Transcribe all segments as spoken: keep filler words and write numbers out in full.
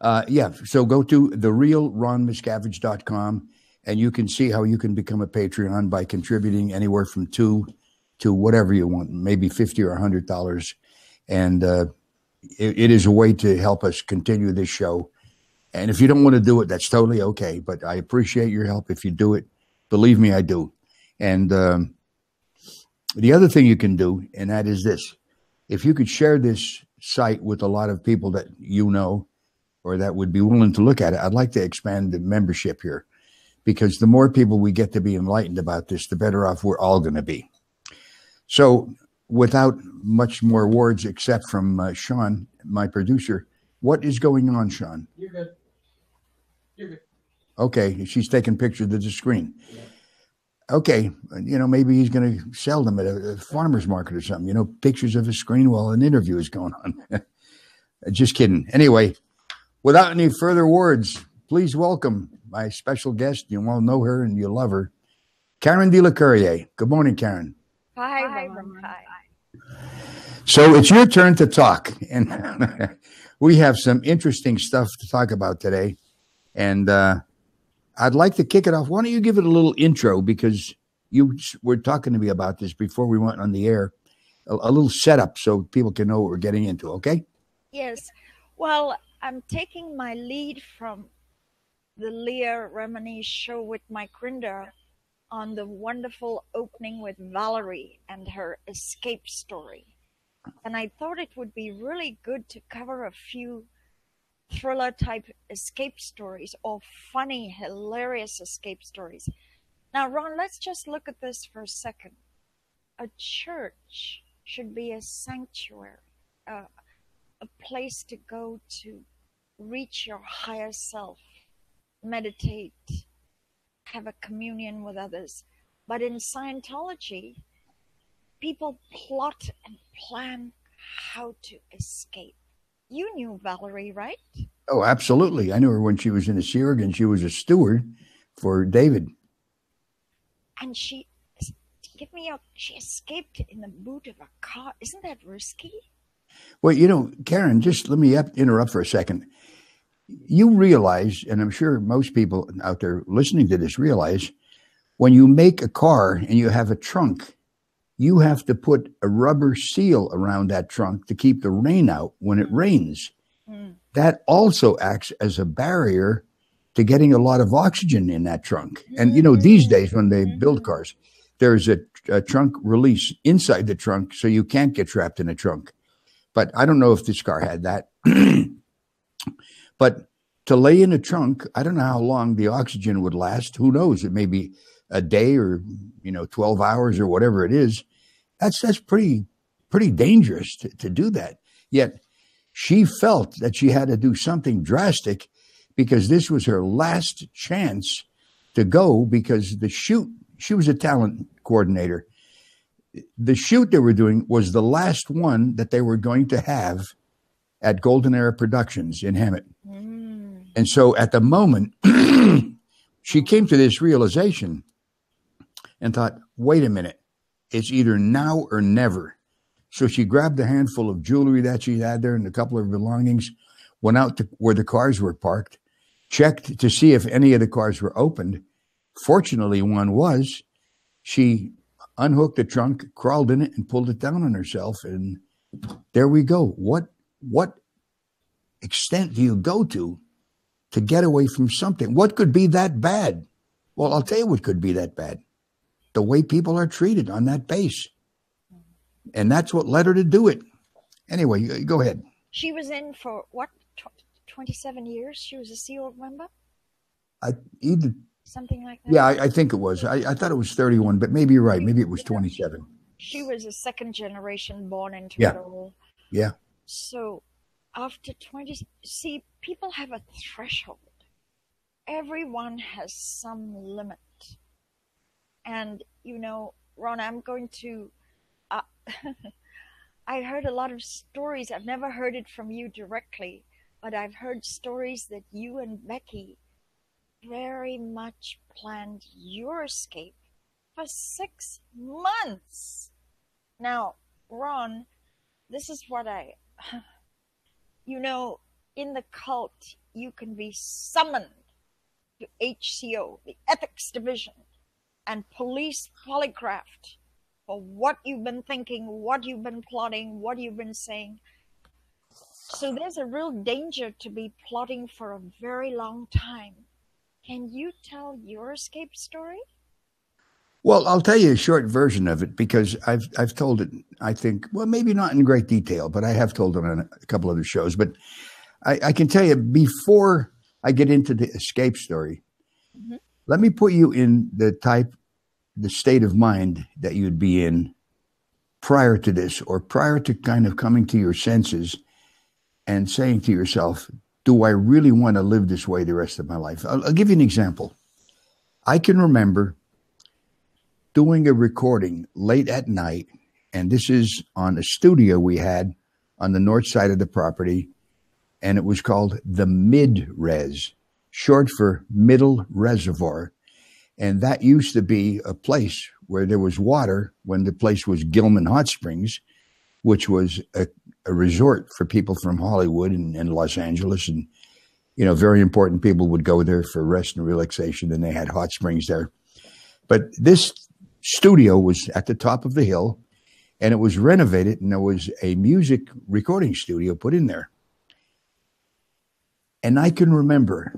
Uh, yeah, so go to the real ron miscavige dot com and you can see how you can become a Patreon by contributing anywhere from two to whatever you want, maybe fifty or one hundred dollars. And uh, it, it is a way to help us continue this show. And if you don't want to do it, that's totally okay. But I appreciate your help if you do it. Believe me, I do. And um, the other thing you can do, and that is this. If you could share this site with a lot of people that you know or that would be willing to look at it, I'd like to expand the membership here. Because the more people we get to be enlightened about this, the better off we're all going to be. So without much more words except from uh, Sean, my producer, what is going on, Sean? You're good. You're good. Okay, she's taking pictures of the screen. Yeah. Okay, you know, maybe he's going to sell them at a, a farmer's market or something, you know, pictures of his screen while an interview is going on. Just kidding. Anyway, without any further words, please welcome my special guest. You all know her and you love her, Karen de la Carriere. Good morning, Karen. Hi, Hi, Ron. Hi. So it's your turn to talk, and we have some interesting stuff to talk about today. And uh, I'd like to kick it off. Why don't you give it a little intro, because you were talking to me about this before we went on the air, a, a little setup so people can know what we're getting into, okay? Yes. Well, I'm taking my lead from the Leah Remini show with Mike Rinder on the wonderful opening with Valerie and her escape story. And I thought it would be really good to cover a few thriller type escape stories or funny, hilarious escape stories. Now, Ron, let's just look at this for a second. A church should be a sanctuary, uh, a place to go to reach your higher self, meditate, have a communion with others. But in Scientology, people plot and plan how to escape. You knew Valerie, right? Oh, absolutely. I knew her when she was in the Sea Org, and she was a steward for David. And she, give me a, she escaped in the boot of a car. Isn't that risky? Well, you know, Karen, just let me interrupt for a second. You realize, and I'm sure most people out there listening to this realize, when you make a car and you have a trunk, you have to put a rubber seal around that trunk to keep the rain out when it rains. Mm. That also acts as a barrier to getting a lot of oxygen in that trunk. And, you know, these days when they build cars, there's a, a trunk release inside the trunk so you can't get trapped in a trunk. But I don't know if this car had that. But to lay in a trunk, I don't know how long the oxygen would last. Who knows? It may be a day or, you know, twelve hours or whatever it is. That's that's pretty pretty dangerous to, to do that. Yet she felt that she had to do something drastic because this was her last chance to go, because the shoot, she was a talent coordinator. The shoot they were doing was the last one that they were going to have at Golden Era Productions in Hemet. Mm. And so at the moment, she came to this realization and thought, wait a minute, it's either now or never. So she grabbed a handful of jewelry that she had there and a couple of belongings, went out to where the cars were parked, checked to see if any of the cars were opened. Fortunately, one was. She unhooked the trunk, crawled in it, and pulled it down on herself. And there we go. What what extent do you go to to get away from something? What could be that bad? Well, I'll tell you what could be that bad. The way people are treated on that base. And that's what led her to do it. Anyway, go ahead. She was in for, what, twenty-seven years? She was a Sea Org member? I either Something like that? Yeah, I, I think it was. I, I thought it was thirty-one, but maybe you're right. Maybe it was twenty-seven. She was a second generation born into yeah. it all. Yeah. So after twenty, see, people have a threshold. Everyone has some limit. And, you know, Ron, I'm going to, uh, I heard a lot of stories. I've never heard it from you directly, but I've heard stories that you and Becky very much planned your escape for six months. Now, Ron, this is what I, you know, in the cult, you can be summoned to H C O, the ethics division, and police polygraphed for what you've been thinking, what you've been plotting, what you've been saying. So there's a real danger to be plotting for a very long time. Can you tell your escape story? Well, I'll tell you a short version of it because I've I've told it, I think, well, maybe not in great detail, but I have told it on a couple other shows. But I, I can tell you before I get into the escape story, mm-hmm. let me put you in the type, the state of mind that you'd be in prior to this, or prior to kind of coming to your senses and saying to yourself, do I really want to live this way the rest of my life? I'll, I'll give you an example. I can remember doing a recording late at night, and this is on a studio we had on the north side of the property, and it was called the Mid-Res, short for Middle Reservoir. And that used to be a place where there was water when the place was Gilman Hot Springs, which was a, a resort for people from Hollywood and, and Los Angeles. And, you know, very important people would go there for rest and relaxation, and they had hot springs there. But this studio was at the top of the hill, and it was renovated, and there was a music recording studio put in there. And I can remember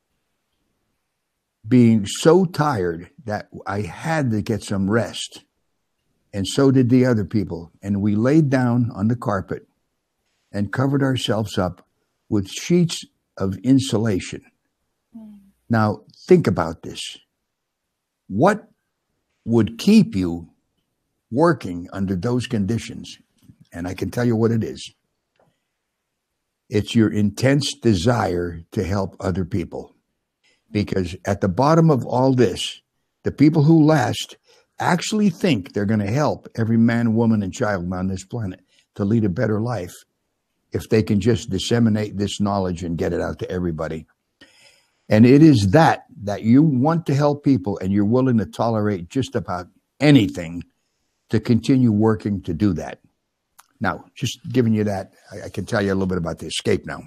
being so tired that I had to get some rest. And so did the other people. And we laid down on the carpet and covered ourselves up with sheets of insulation. Mm. Now, think about this. What would keep you working under those conditions? And I can tell you what it is. It's your intense desire to help other people. Because at the bottom of all this, the people who last actually think they're going to help every man, woman, and child on this planet to lead a better life if they can just disseminate this knowledge and get it out to everybody. And it is that, that you want to help people and you're willing to tolerate just about anything to continue working to do that. Now, just giving you that, I, I can tell you a little bit about the escape now.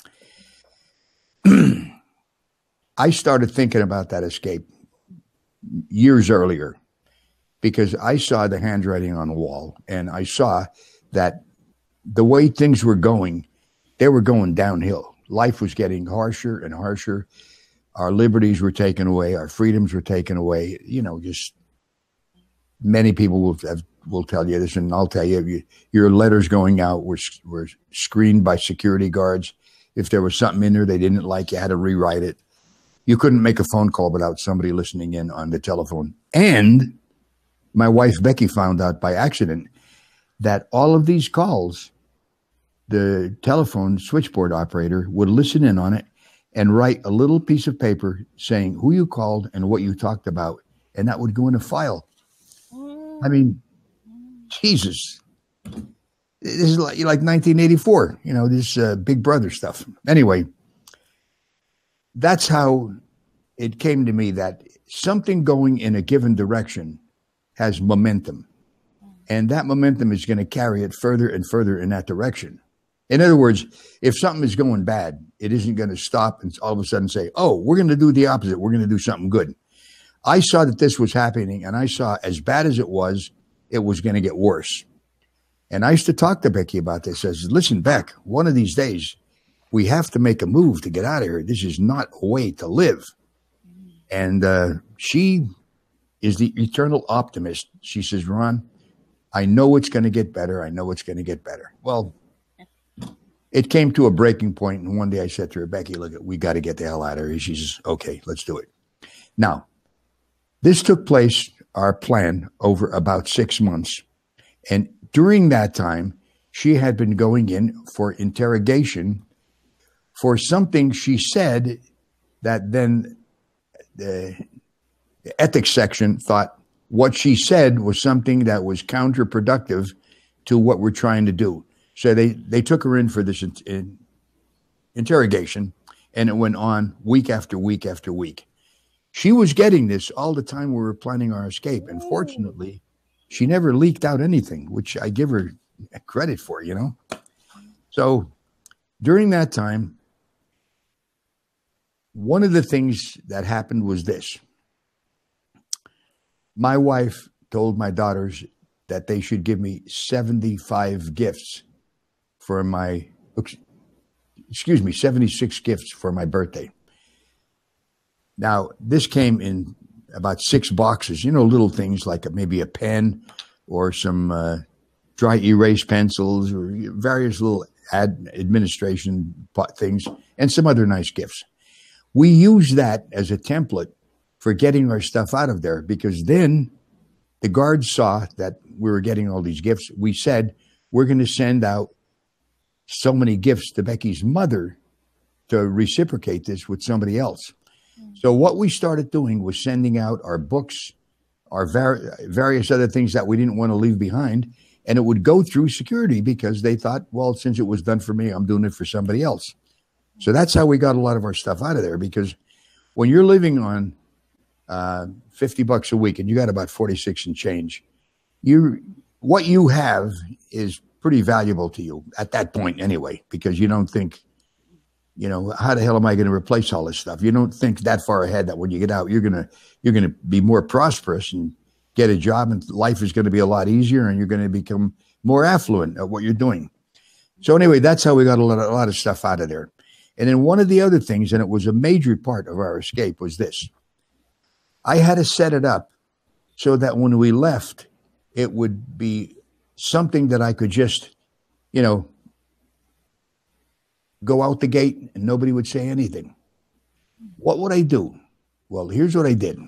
I started thinking about that escape years earlier because I saw the handwriting on the wall, and I saw that the way things were going, they were going downhill. Life was getting harsher and harsher. Our liberties were taken away. Our freedoms were taken away. You know, just many people will have, will tell you this, and I'll tell you, you, your letters going out were, were screened by security guards. If there was something in there they didn't like, you had to rewrite it. You couldn't make a phone call without somebody listening in on the telephone. And my wife, Becky, found out by accident that all of these calls, the telephone switchboard operator would listen in on it and write a little piece of paper saying who you called and what you talked about, and that would go in a file. I mean, Jesus. This is like, like nineteen eighty-four, you know, this uh, Big Brother stuff. Anyway, that's how it came to me that something going in a given direction has momentum. And that momentum is going to carry it further and further in that direction. In other words, if something is going bad, it isn't going to stop and all of a sudden say, oh, we're going to do the opposite. We're going to do something good. I saw that this was happening, and I saw as bad as it was, it was going to get worse. And I used to talk to Becky about this. I said, listen, Beck, one of these days, we have to make a move to get out of here. This is not a way to live. And uh, she is the eternal optimist. She says, Ron, I know it's going to get better. I know it's going to get better. Well, it came to a breaking point, and one day I said to her, Becky, look, we got to get the hell out of here. She says, okay, let's do it. Now, this took place, our plan, over about six months. And during that time, she had been going in for interrogation for something she said that then the, the ethics section thought what she said was something that was counterproductive to what we're trying to do. So they, they took her in for this in, in, interrogation, and it went on week after week after week. She was getting this all the time we were planning our escape. And fortunately, she never leaked out anything, which I give her credit for, you know. So during that time, one of the things that happened was this. My wife told my daughters that they should give me seventy-five gifts for my, excuse me, seventy-six gifts for my birthday. Now, this came in about six boxes, you know, little things like maybe a pen or some uh, dry erase pencils or various little ad administration things and some other nice gifts. We use that as a template for getting our stuff out of there, because then the guards saw that we were getting all these gifts. We said, we're going to send out so many gifts to Becky's mother to reciprocate this with somebody else. Mm. So what we started doing was sending out our books, our var- various other things that we didn't want to leave behind, and it would go through security because they thought, well, since it was done for me, I'm doing it for somebody else. So that's how we got a lot of our stuff out of there, because when you're living on uh, fifty bucks a week and you got about forty-six and change, you what you have is pretty valuable to you at that point anyway, because you don't think, you know, how the hell am I going to replace all this stuff? You don't think that far ahead that when you get out, you're going to you're going to be more prosperous and get a job, and life is going to be a lot easier, and you're going to become more affluent at what you're doing. So anyway, that's how we got a lot, of, a lot of stuff out of there. And then one of the other things, and it was a major part of our escape, was this. I had to set it up so that when we left, it would be something that I could just, you know, go out the gate and nobody would say anything. What would I do? Well, here's what I did.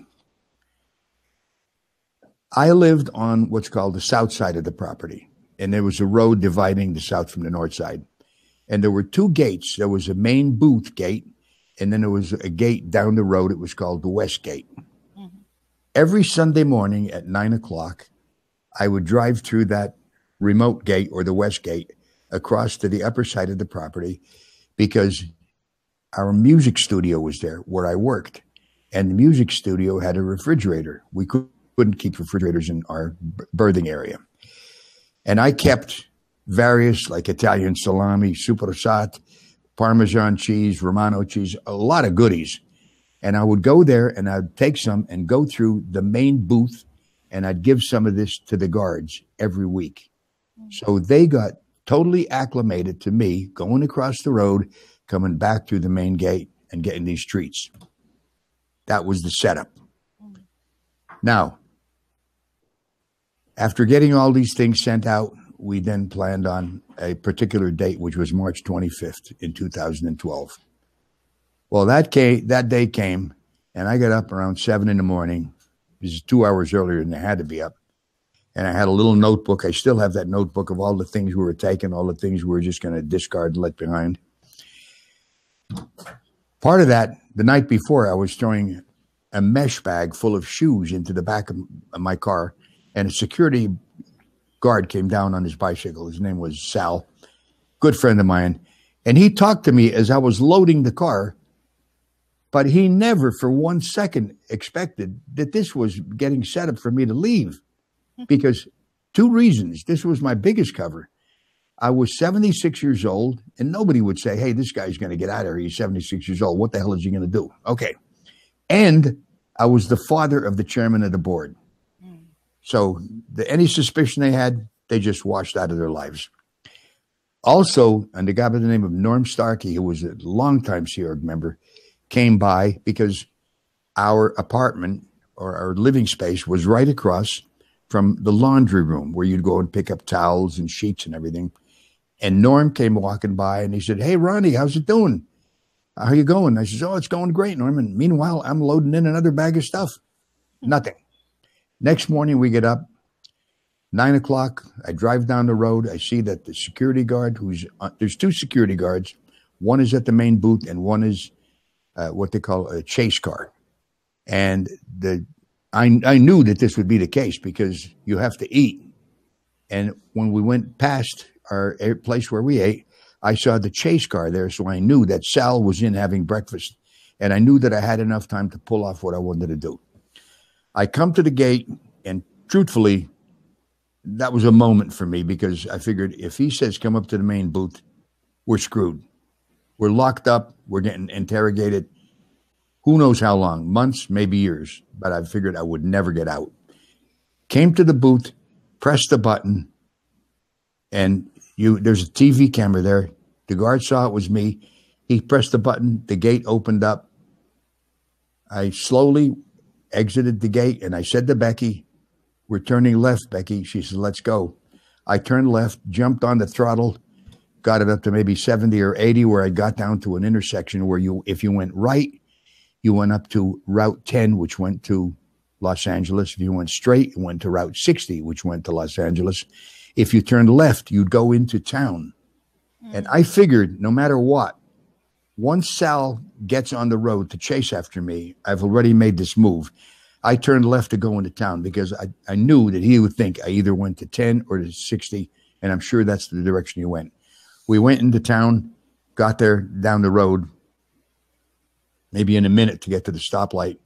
I lived on what's called the south side of the property, and there was a road dividing the south from the north side. And there were two gates. There was a main booth gate, and then there was a gate down the road. It was called the west gate. Mm-hmm. Every Sunday morning at nine o'clock, I would drive through that remote gate or the west gate across to the upper side of the property, because our music studio was there where I worked. And the music studio had a refrigerator. We couldn't keep refrigerators in our berthing area. And I kept various, like Italian salami, supersat, Parmesan cheese, Romano cheese, a lot of goodies. And I would go there and I'd take some and go through the main booth, and I'd give some of this to the guards every week. So they got totally acclimated to me going across the road, coming back through the main gate and getting these treats. That was the setup. Now, after getting all these things sent out, we then planned on a particular date, which was March twenty-fifth in two thousand twelve. Well, that came, that day came, and I got up around seven in the morning. This is two hours earlier than I had to be up. And I had a little notebook. I still have that notebook of all the things we were taking, all the things we were just going to discard and let behind. Part of that, the night before, I was throwing a mesh bag full of shoes into the back of my car, and a security guard came down on his bicycle. His name was Sal, good friend of mine. And he talked to me as I was loading the car, but he never for one second expected that this was getting set up for me to leave. Because two reasons. This was my biggest cover. I was seventy-six years old, and nobody would say, hey, this guy's going to get out of here. He's seventy-six years old. What the hell is he going to do? Okay. And I was the father of the chairman of the board. Mm. So the, any suspicion they had, they just washed out of their lives. Also, and the guy by the name of Norm Starkey, who was a longtime Sea Org member, came by because our apartment or our living space was right across from the laundry room where you'd go and pick up towels and sheets and everything. And Norm came walking by and he said, hey, Ronnie, how's it doing? How you going? I said, oh, it's going great, Norm. And meanwhile, I'm loading in another bag of stuff. Nothing. Next morning we get up, nine o'clock. I drive down the road. I see that the security guard who's, uh, there's two security guards. One is at the main booth and one is uh, what they call a chase car. And the I, I knew that this would be the case because you have to eat. And when we went past our place where we ate, I saw the chase car there. So I knew that Sal was in having breakfast. And I knew that I had enough time to pull off what I wanted to do. I come to the gate, and truthfully, that was a moment for me because I figured if he says come up to the main booth, we're screwed. We're locked up. We're getting interrogated. who knows how long, months, maybe years, but I figured I would never get out. Came to the booth, pressed the button, and you there's a T V camera there. The guard saw it was me. He pressed the button. The gate opened up. I slowly exited the gate, and I said to Becky, we're turning left, Becky. She said, let's go. I turned left, jumped on the throttle, got it up to maybe seventy or eighty, where I got down to an intersection where you, if you went right, you went up to Route ten, which went to Los Angeles. If you went straight, you went to Route sixty, which went to Los Angeles. If you turned left, you'd go into town. Mm. And I figured no matter what, once Sal gets on the road to chase after me, I've already made this move. I turned left to go into town because I, I knew that he would think I either went to ten or to sixty, and I'm sure that's the direction he went. We went into town, got there down the road, maybe in a minute to get to the stoplight.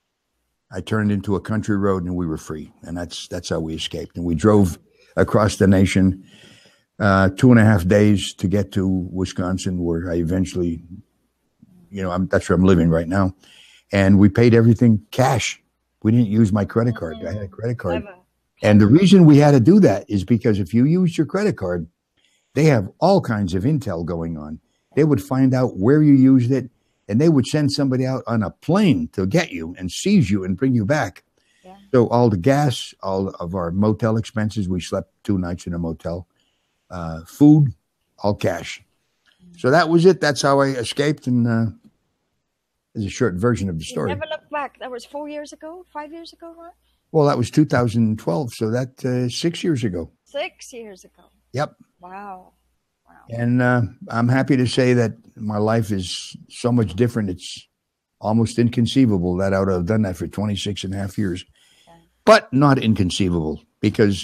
I turned into a country road and we were free. And that's that's how we escaped. And we drove across the nation uh, two and a half days to get to Wisconsin, where I eventually, you know, I'm, that's where I'm living right now. And we paid everything cash. We didn't use my credit card. I had a credit card. And the reason we had to do that is because if you used your credit card, they have all kinds of intel going on. They would find out where you used it, and they would send somebody out on a plane to get you and seize you and bring you back. Yeah. So all the gas, all of our motel expenses, we slept two nights in a motel, uh, food, all cash. Mm-hmm. So that was it. That's how I escaped, and uh, there's a short version of the story. You never look back. That was four years ago, five years ago, right? Well, that was two thousand twelve, so that uh, six years ago. Six years ago. Yep. Wow. Wow. And uh, I'm happy to say that my life is so much different. It's almost inconceivable that I would have done that for twenty-six and a half years. Okay. But not inconceivable, because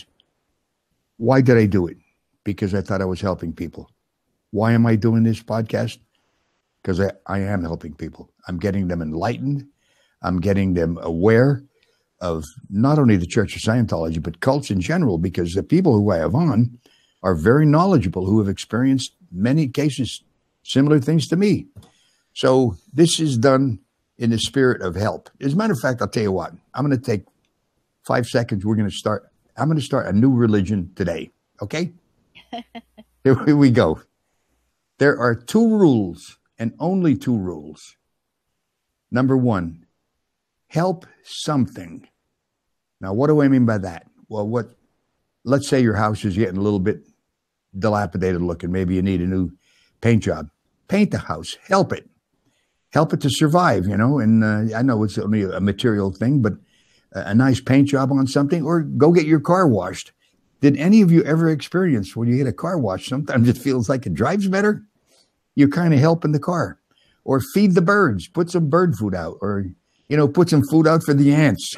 why did I do it? Because I thought I was helping people. Why am I doing this podcast? Because I, I am helping people. I'm getting them enlightened. I'm getting them aware of not only the Church of Scientology, but cults in general, because the people who I have on are very knowledgeable, who have experienced many cases, similar things to me. So this is done in the spirit of help. As a matter of fact, I'll tell you what, I'm going to take five seconds. We're going to start, I'm going to start a new religion today. Okay? Here we go. There are two rules, and only two rules. Number one, help something. Now, what do I mean by that? Well, what, let's say your house is getting a little bit dilapidated looking. Maybe you need a new paint job. Paint the house. Help it. Help it to survive, you know. And uh, I know it's only a material thing, but a nice paint job on something, or go get your car washed. Did any of you ever experience when you get a car wash, sometimes it feels like it drives better? You're kind of helping the car. Or feed the birds. Put some bird food out. Or, you know, put some food out for the ants.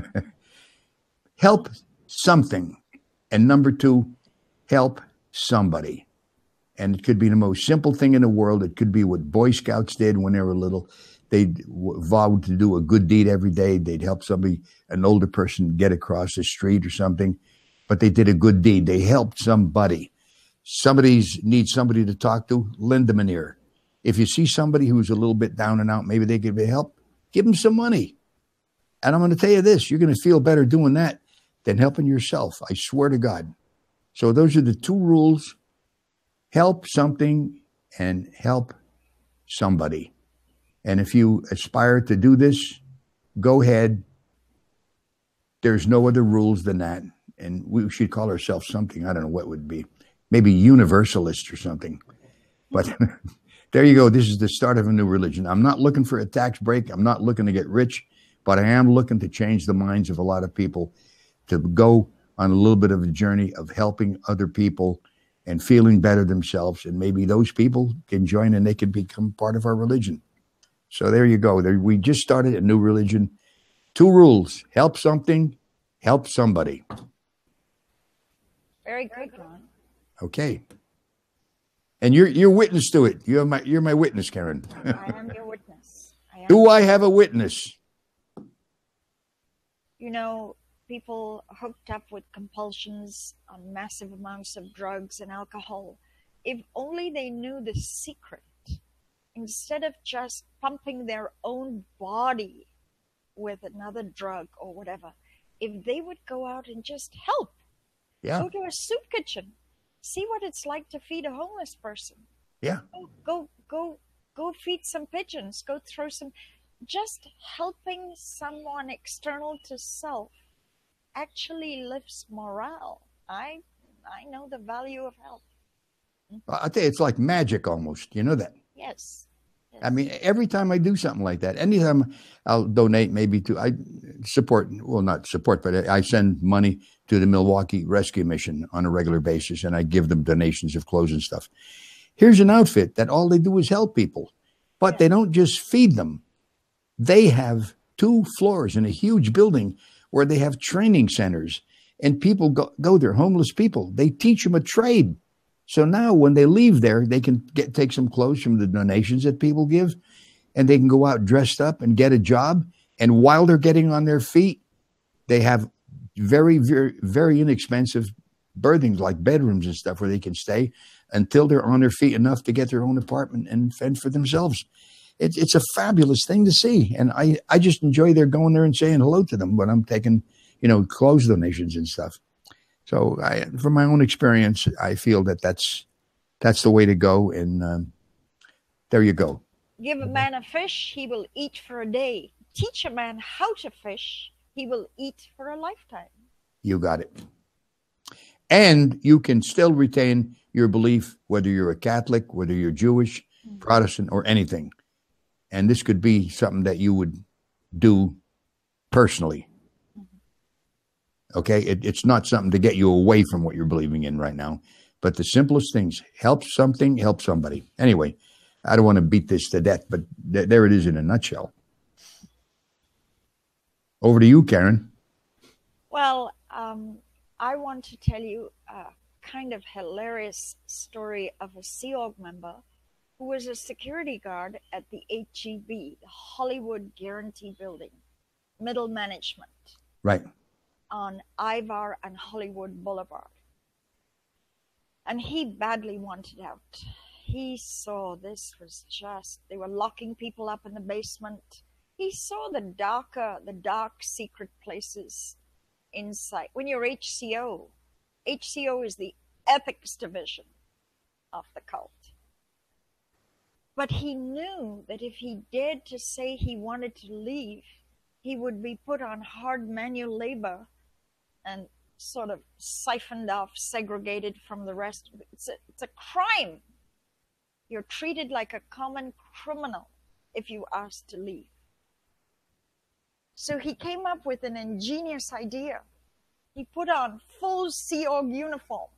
Help something. And number two, help somebody. And it could be the most simple thing in the world. It could be what Boy Scouts did when they were little. They vowed to do a good deed every day. They'd help somebody, an older person, get across the street or something. But they did a good deed. They helped somebody. Somebody's needs somebody to talk to, lend them an ear. If you see somebody who's a little bit down and out, maybe they could be help, give them some money. And I'm going to tell you this, you're going to feel better doing that than helping yourself. I swear to God. So those are the two rules. Help something and help somebody. And if you aspire to do this, go ahead. There's no other rules than that. And we should call ourselves something. I don't know what would be. Maybe universalist or something. But there you go. This is the start of a new religion. I'm not looking for a tax break. I'm not looking to get rich. But I am looking to change the minds of a lot of people, to go on a little bit of a journey of helping other people and feeling better themselves. And maybe those people can join and they can become part of our religion. So there you go. There, we just started a new religion. Two rules. Help something. Help somebody. Very good, Ron. Okay. And you're you're witness to it. You're my you're my witness, Karen. I am your witness. I am. Do I have a witness? You know, people hooked up with compulsions on massive amounts of drugs and alcohol. If only they knew the secret instead of just pumping their own body with another drug or whatever, if they would go out and just help, Yeah. go to a soup kitchen, see what it's like to feed a homeless person. Yeah. Go, go, go, go feed some pigeons. Go throw some. Just helping someone external to self actually lifts morale. I, I know the value of help. I tell you, it's like magic almost. You know that? Yes. yes. I mean, every time I do something like that, anytime I'll donate maybe to, I support, well, not support, but I send money to the Milwaukee Rescue Mission on a regular basis, and I give them donations of clothes and stuff. Here's an outfit that all they do is help people, but Yeah. they don't just feed them. They have two floors in a huge building where they have training centers, and people go, go there, homeless people. They teach them a trade. So now when they leave there, they can get take some clothes from the donations that people give, and they can go out dressed up and get a job. And while they're getting on their feet, they have very, very, very inexpensive berthings like bedrooms and stuff where they can stay until they're on their feet enough to get their own apartment and fend for themselves. It's it's a fabulous thing to see. And I, I just enjoy their going there and saying hello to them when I'm taking, you know, clothes donations and stuff. So I, from my own experience, I feel that that's, that's the way to go. And um, there you go. Give a man a fish, he will eat for a day. Teach a man how to fish, he will eat for a lifetime. You got it. And you can still retain your belief, whether you're a Catholic, whether you're Jewish, mm-hmm. Protestant, or anything. And this could be something that you would do personally. Okay, it, it's not something to get you away from what you're believing in right now. But the simplest things, help something, help somebody. Anyway, I don't want to beat this to death, but th- there it is in a nutshell. Over to you, Karen. Well, um, I want to tell you a kind of hilarious story of a Sea Org member who was a security guard at the H E B, the Hollywood Guarantee Building, middle management. Right. On Ivar and Hollywood Boulevard. And he badly wanted out. He saw this was just, they were locking people up in the basement. He saw the darker, the dark secret places inside. When you're H C O, H C O is the ethics division of the cult. But he knew that if he dared to say he wanted to leave, he would be put on hard manual labor and sort of siphoned off, segregated from the rest. It's a, it's a crime. You're treated like a common criminal if you ask to leave. So he came up with an ingenious idea. He put on full Sea Org uniform.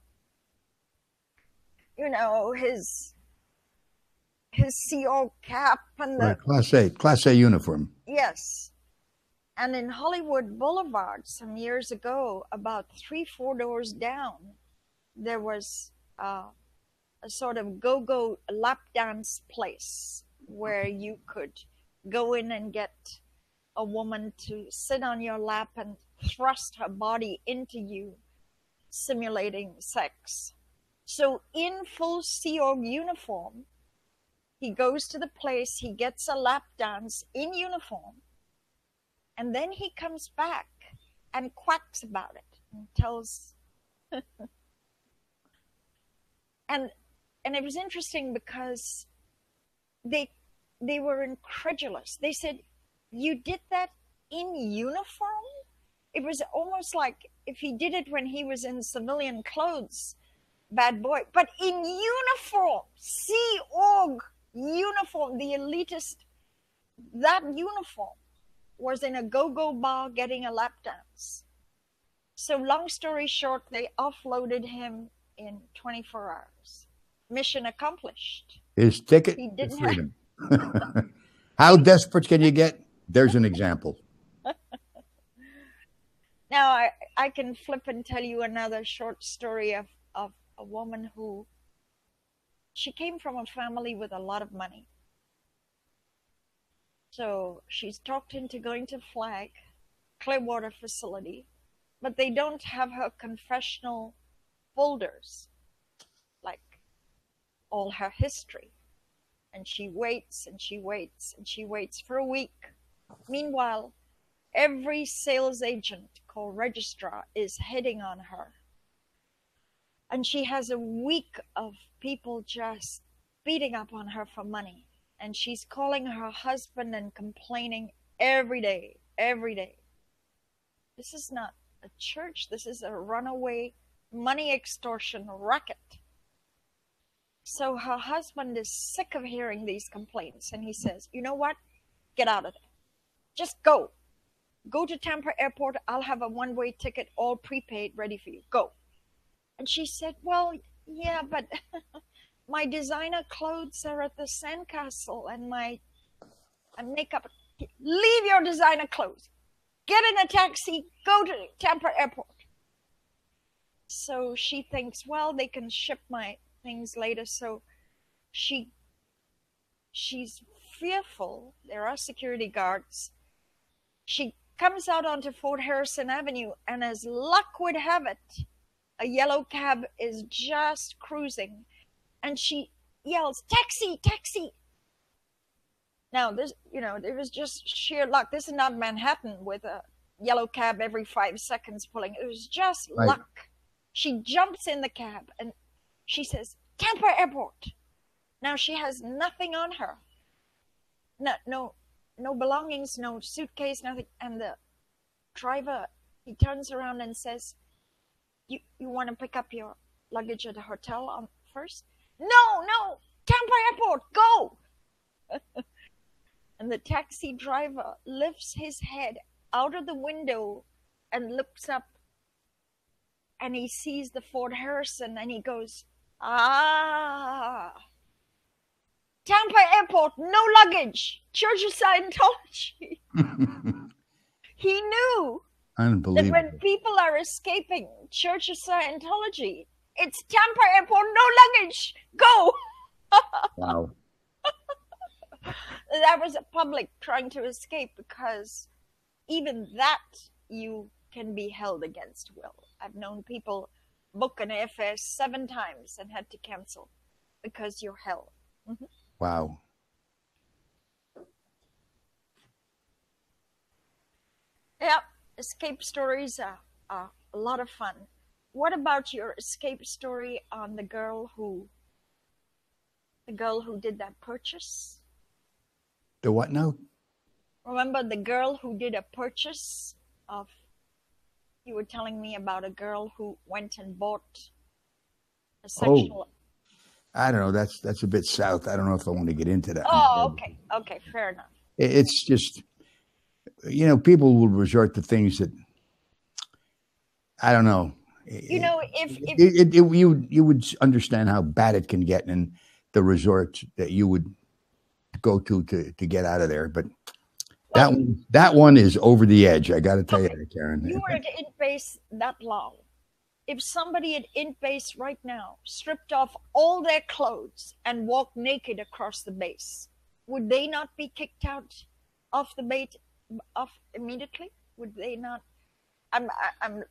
You know, his his Sea Org cap and the... Right, Class A, Class A uniform. Yes. And in Hollywood Boulevard, some years ago, about three, four doors down, there was uh, a sort of go-go lap dance place where you could go in and get a woman to sit on your lap and thrust her body into you, simulating sex. So in full Sea Org uniform, he goes to the place, he gets a lap dance in uniform, and then he comes back and quacks about it and tells. and and it was interesting because they they were incredulous. They said, "You did that in uniform?" It was almost like if he did it when he was in civilian clothes, bad boy. But in uniform, Sea Org uniform, the elitist, that uniform was in a go-go bar getting a lap dance. So long story short, they offloaded him in twenty-four hours. Mission accomplished. His ticket He to didn't freedom. How desperate can you get? There's an example. Now, I, I can flip and tell you another short story of, of a woman who, she came from a family with a lot of money. So she's talked into going to Flag, Clearwater facility, but they don't have her confessional folders, like all her history. And she waits and she waits and she waits for a week. Meanwhile, every sales agent called registrar is hitting on her. And she has a week of people just beating up on her for money. And she's calling her husband and complaining every day, every day. This is not a church. This is a runaway money extortion racket. So her husband is sick of hearing these complaints. And he says, you know what? Get out of there. Just go. Go to Tampa Airport. I'll have a one-way ticket, all prepaid, ready for you. Go. And she said, well, yeah, but my designer clothes are at the sandcastle and my makeup. Leave your designer clothes. Get in a taxi. Go to Tampa Airport. So she thinks, well, they can ship my things later. So she she's fearful. There are security guards. She comes out onto Fort Harrison Avenue, and as luck would have it, a yellow cab is just cruising, and she yells, taxi, taxi. Now, this, you know, it was just sheer luck. This is not Manhattan with a yellow cab every five seconds pulling. It was just right. Luck. She jumps in the cab, and she says, Tampa Airport. Now, she has nothing on her. No, no, no belongings, no suitcase, nothing. And the driver, he turns around and says, You you want to pick up your luggage at the hotel on first? No, no, Tampa Airport, go! And the taxi driver lifts his head out of the window and looks up, and he sees the Fort Harrison, and he goes, ah, Tampa Airport, no luggage, Church of Scientology. He knew. Unbelievable. That when people are escaping Church of Scientology, it's Tampa Airport, no luggage, go. Wow. That was a public trying to escape, because even that you can be held against will. I've known people book an airfare seven times and had to cancel because you're held. Mm-hmm. Wow. Yeah. Escape stories are, are a lot of fun. What about your escape story on the girl who, the girl who did that purchase? The what now? Remember the girl who did a purchase of, you were telling me about a girl who went and bought a sexual. Oh, I don't know. That's, that's a bit south. I don't know if I want to get into that. Oh, okay. Okay. Fair enough. It's just, you know, people will resort to things that, I don't know. You know, if, if it, it, it, you you would understand how bad it can get in the resorts that you would go to to, to get out of there. But that well, one, that one is over the edge. I got to tell okay. you, Karen. You were at Int Base that long. If somebody at Int Base right now stripped off all their clothes and walked naked across the base, would they not be kicked out of the bait? Off immediately? Would they not? I'm. I, I'm.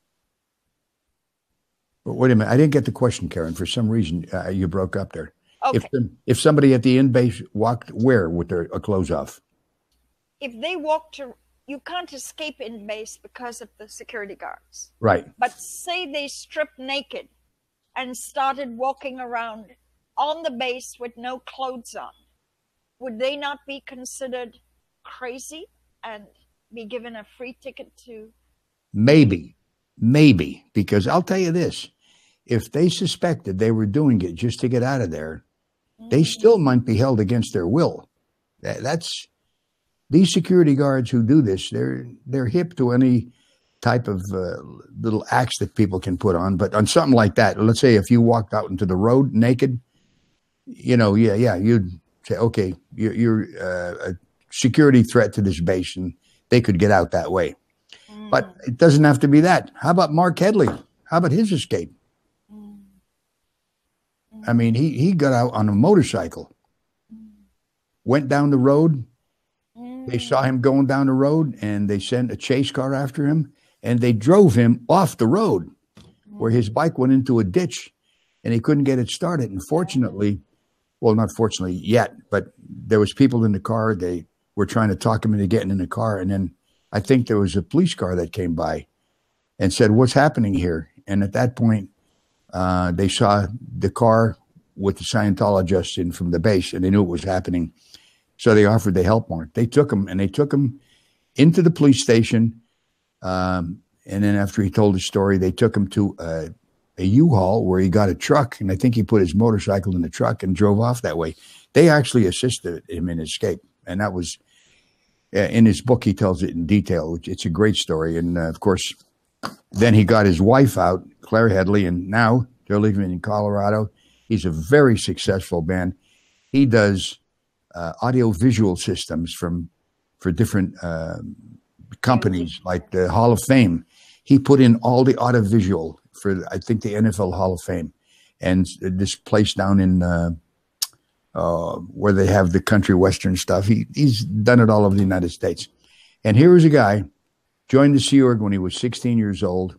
But wait a minute. I didn't get the question, Karen. For some reason, uh, you broke up there. Okay. If the, if somebody at the Int Base walked where with their uh, clothes off? If they walked to, you can't escape Int Base because of the security guards. Right. But say they stripped naked and started walking around on the base with no clothes on, would they not be considered crazy and be given a free ticket to? Maybe, maybe, because I'll tell you this, if they suspected they were doing it just to get out of there, mm-hmm. they still might be held against their will. That, that's, these security guards who do this, they're, they're hip to any type of uh, little acts that people can put on. But on something like that, let's say if you walked out into the road naked, you know, yeah, yeah, you'd say, okay, you're, you're uh, a security threat to this base, and they could get out that way. Mm. But it doesn't have to be that. How about Mark Headley? How about his escape? Mm. Mm. I mean, he, he got out on a motorcycle, mm. went down the road. Mm. They saw him going down the road, and they sent a chase car after him, and they drove him off the road mm. where his bike went into a ditch, and he couldn't get it started. And fortunately, well, not fortunately yet, but there was people in the car. They were trying to talk him into getting in the car. And then I think there was a police car that came by and said, what's happening here? And at that point, uh, they saw the car with the Scientologists in from the base, and they knew it was happening. So they offered the help on it. They took him, and they took him into the police station. Um, and then after he told his story, they took him to a, a U-Haul where he got a truck, and I think he put his motorcycle in the truck and drove off that way. They actually assisted him in escape, and that was uh, in his book. He tells it in detail. It's a great story, and uh, of course, then he got his wife out, Claire Headley, and now they're living in Colorado. He's a very successful man. He does uh, audio-visual systems from for different uh, companies like the Hall of Fame. He put in all the audio-visual for, I think, the N F L Hall of Fame, and this place down in uh, uh, where they have the country western stuff. He he's done it all over the United States. And here was a guy, joined the Sea Org when he was sixteen years old,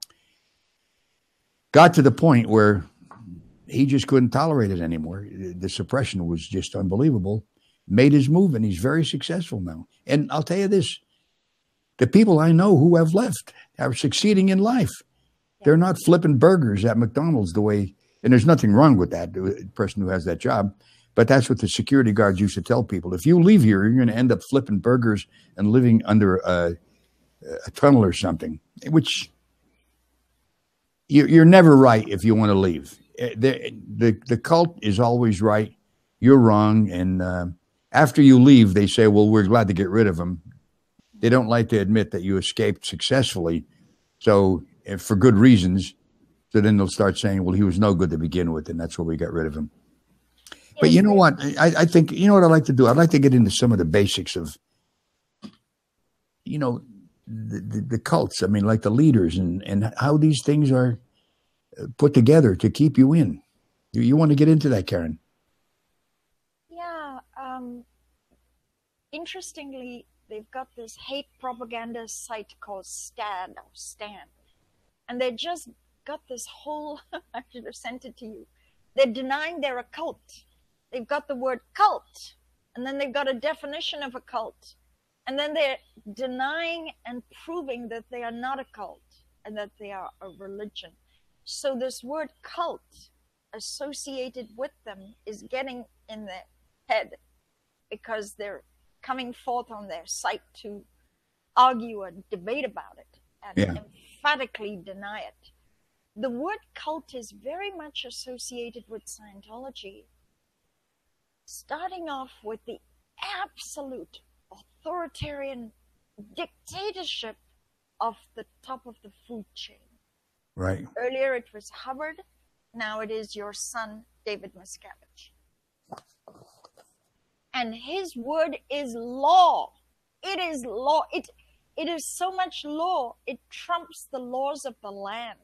got to the point where he just couldn't tolerate it anymore. The suppression was just unbelievable. Made his move, and he's very successful now. And I'll tell you this, the people I know who have left are succeeding in life. They're not flipping burgers at McDonald's the way, and there's nothing wrong with that, the person who has that job, but that's what the security guards used to tell people. If you leave here, you're going to end up flipping burgers and living under a, a tunnel or something, which you're never right if you want to leave. The, the, the cult is always right. You're wrong. And uh, after you leave, they say, well, we're glad to get rid of him. They don't like to admit that you escaped successfully. So for good reasons. So then they'll start saying, well, he was no good to begin with, and that's why we got rid of him. But you know what? I, I think, you know what I'd like to do? I'd like to get into some of the basics of, you know, the, the, the cults. I mean, like the leaders and, and how these things are put together to keep you in. You, you want to get into that, Karen? Yeah. Um, interestingly, they've got this hate propaganda site called Stand or Stand. And they just got this whole, I should have sent it to you. They're denying they're a cult. They've got the word cult. And then they've got a definition of a cult. And then they're denying and proving that they are not a cult and that they are a religion. So this word cult associated with them is getting in their head because they're coming forth on their site to argue and debate about it and yeah. emphatically deny it. The word cult is very much associated with Scientology, starting off with the absolute authoritarian dictatorship of the top of the food chain. Right. Earlier it was Hubbard. Now it is your son, David Miscavige. And his word is law. It is law. It, it is so much law, it trumps the laws of the land.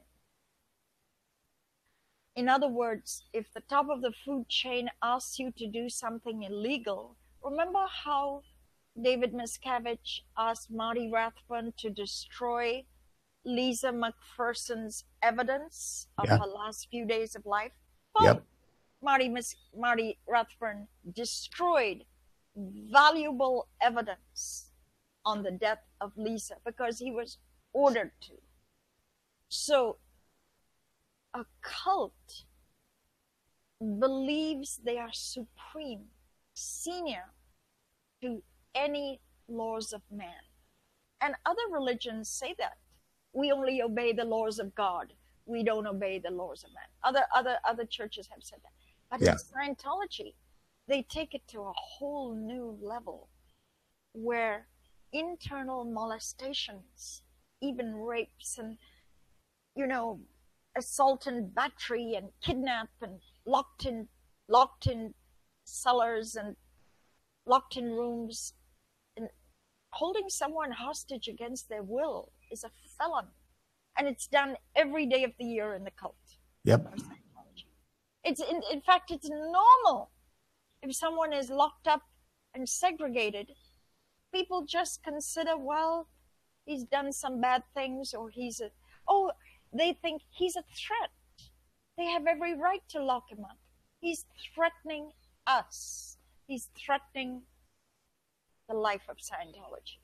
In other words, if the top of the food chain asks you to do something illegal, remember how David Miscavige asked Marty Rathbun to destroy Lisa McPherson's evidence of yeah. her last few days of life? Well, yep. Marty, Mis- Marty Rathbun destroyed valuable evidence on the death of Lisa because he was ordered to. So a cult believes they are supreme, senior to any laws of man. And other religions say that. We only obey the laws of God. We don't obey the laws of man. Other other other churches have said that. But yeah. in Scientology, they take it to a whole new level where internal molestations, even rapes and, you know, assault and battery and kidnap and locked in locked in cellars and locked in rooms and holding someone hostage against their will is a felon. And it's done every day of the year in the cult. Yep. It's in, in fact, it's normal. If someone is locked up and segregated, people just consider, well, he's done some bad things, or he's a, oh, they think he's a threat. They have every right to lock him up. He's threatening us. He's threatening the life of Scientology.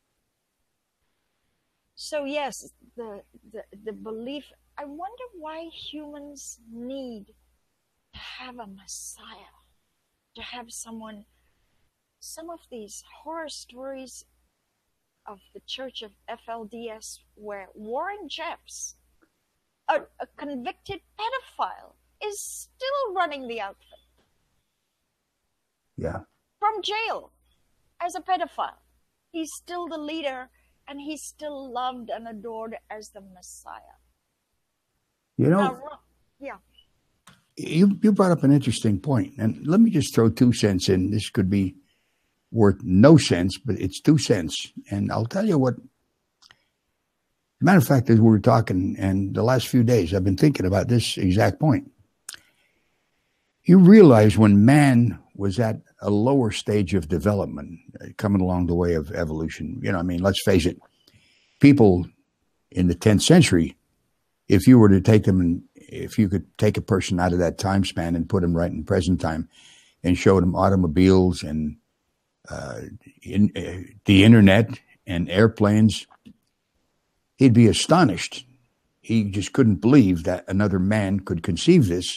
So yes, the, the, the belief, I wonder why humans need to have a Messiah, to have someone. Some of these horror stories of the Church of F L D S where Warren Jeffs, a, a convicted pedophile, is still running the outfit. Yeah. From jail as a pedophile. He's still the leader, and he's still loved and adored as the Messiah. You know, Now, yeah. You, you brought up an interesting point, and let me just throw two cents in. This could be worth no sense, but it's two cents. And I'll tell you what, matter of fact, as we were talking, and the last few days, I've been thinking about this exact point. You realize when man was at a lower stage of development, coming along the way of evolution, you know, I mean, let's face it, people in the tenth century, if you were to take them, and if you could take a person out of that time span and put them right in present time and show them automobiles and uh, in, uh, the internet and airplanes, he'd be astonished. He just couldn't believe that another man could conceive this.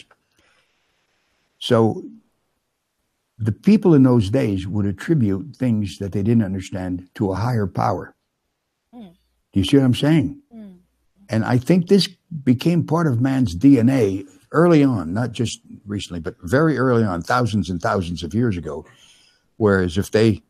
So the people in those days would attribute things that they didn't understand to a higher power. Mm. Do you see what I'm saying? Mm. And I think this became part of man's D N A early on, not just recently, but very early on, thousands and thousands of years ago. Whereas if they,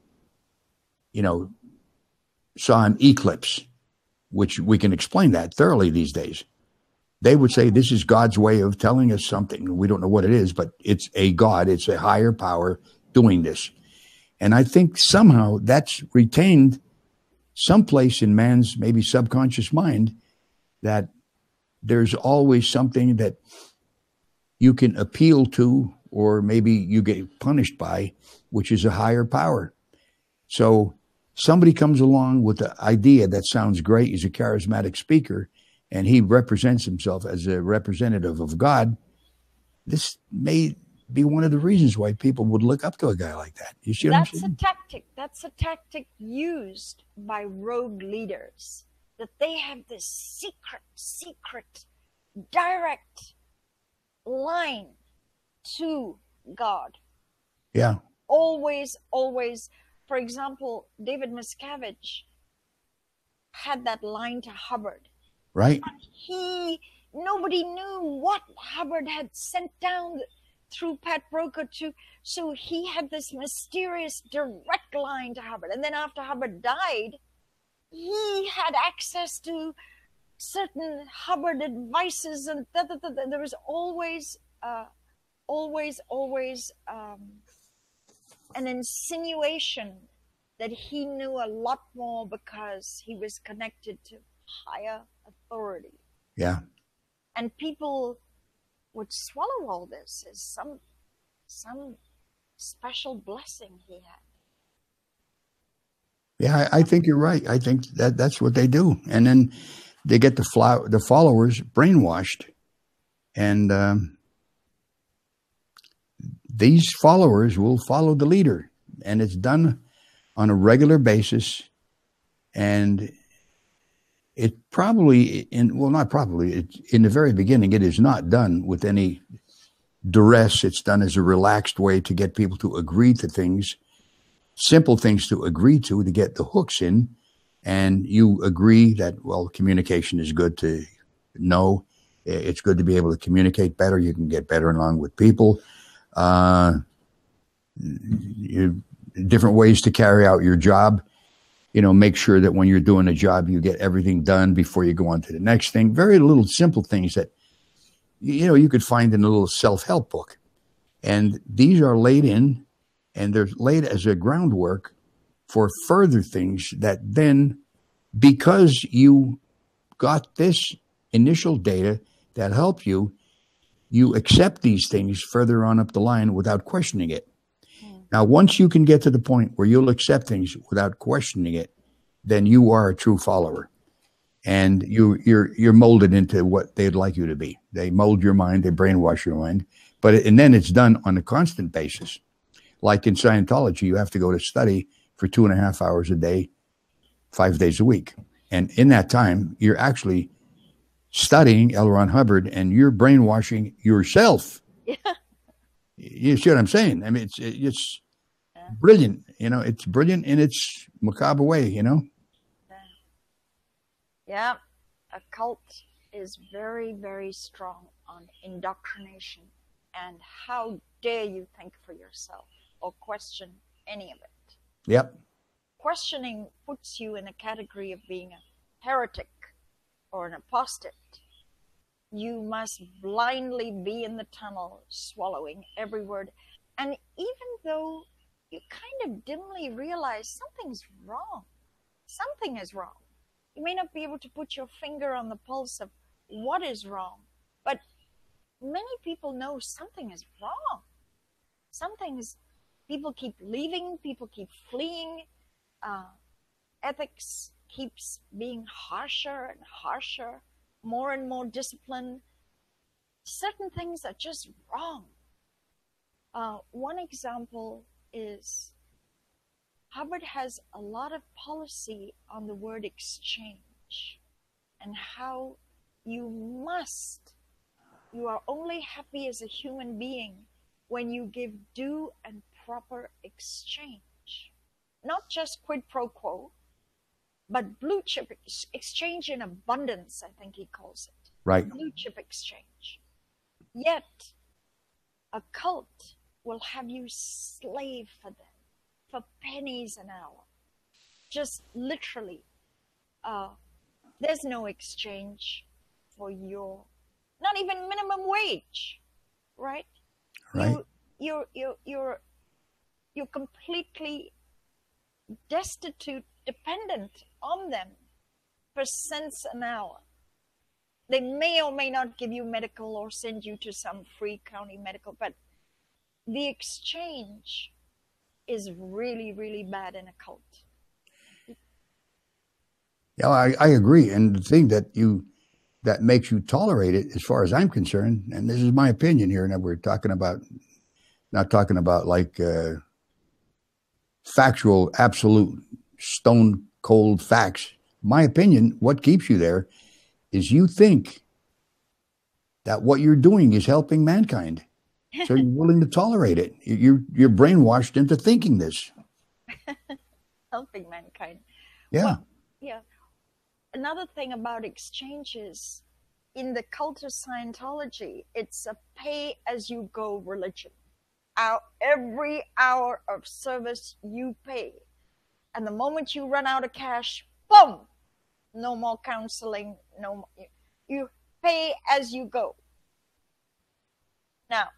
you know, saw an eclipse, which we can explain that thoroughly these days, they would say this is God's way of telling us something. We don't know what it is, but it's a God, it's a higher power doing this. And I think somehow that's retained someplace in man's maybe subconscious mind, that there's always something that you can appeal to, or maybe you get punished by, which is a higher power. So somebody comes along with the idea that sounds great. He's a charismatic speaker, and he represents himself as a representative of God. This may be one of the reasons why people would look up to a guy like that. You see what That's I'm saying? a tactic. That's a tactic used by rogue leaders, that they have this secret, secret, direct line to God. Yeah. Always, always. For example, David Miscavige had that line to Hubbard. Right. And he, nobody knew what Hubbard had sent down through Pat Broker to, so he had this mysterious direct line to Hubbard. And then after Hubbard died, he had access to certain Hubbard advices, and da, da, da, da. There was always, uh, always, always um, an insinuation that he knew a lot more because he was connected to higher authority. Yeah. And people would swallow all this as some some special blessing he had. Yeah, I, I think you're right. I think that that's what they do. And then they get the, fly, the followers brainwashed. And um, these followers will follow the leader. And it's done on a regular basis. And it probably, in well, not probably, it, in the very beginning, it is not done with any duress. It's done as a relaxed way to get people to agree to things, simple things to agree to, to get the hooks in. And you agree that, well, communication is good to know. It's good to be able to communicate better. You can get better along with people. Uh, you, different ways to carry out your job. You know, make sure that when you're doing a job, you get everything done before you go on to the next thing. Very little simple things that, you know, you could find in a little self-help book. And these are laid in, and they're laid as a groundwork for further things that then, because you got this initial data that help you, you accept these things further on up the line without questioning it. Now, once you can get to the point where you'll accept things without questioning it, then you are a true follower, and you, you're you're molded into what they'd like you to be. They mold your mind, they brainwash your mind, But and then it's done on a constant basis. Like in Scientology, you have to go to study for two and a half hours a day, five days a week. And in that time, you're actually studying L. Ron Hubbard and you're brainwashing yourself. Yeah. You see what I'm saying? I mean, it's it's Yeah. brilliant. You know, it's brilliant in its macabre way, you know? Yeah, a cult is very, very strong on indoctrination. And how dare you think for yourself or question any of it? Yep. Questioning puts you in a category of being a heretic or an apostate. You must blindly be in the tunnel, swallowing every word. And even though you kind of dimly realize something's wrong, something is wrong. You may not be able to put your finger on the pulse of what is wrong, but many people know something is wrong. Something is, people keep leaving, people keep fleeing, uh, ethics keeps being harsher and harsher, more and more discipline. Certain things are just wrong. Uh, one example is Hubbard has a lot of policy on the word exchange and how you must, you are only happy as a human being when you give due and proper exchange. Not just quid pro quo, but blue chip ex- exchange in abundance, I think he calls it. Right. Blue chip exchange. Yet, a cult will have you slave for them for pennies an hour. Just literally, uh, there's no exchange for your, not even minimum wage, right? Right. You, you're, you're, you're, you're completely destitute, dependent on them for cents an hour. They may or may not give you medical or send you to some free county medical, but the exchange is really, really bad in a cult. Yeah, I, I agree. And the thing that you that makes you tolerate it, as far as I'm concerned, and this is my opinion here, and we're talking about, not talking about like uh, factual, absolute, stone cold facts. My opinion, what keeps you there is you think that what you're doing is helping mankind. So you're willing to tolerate it. You're, you're brainwashed into thinking this. Helping mankind. Yeah. Well, yeah. Another thing about exchanges, in the cult of Scientology, it's a pay-as-you-go religion. Our, every hour of service you pay. And the moment you run out of cash, boom! No more counseling. No more. You pay as you go. Now,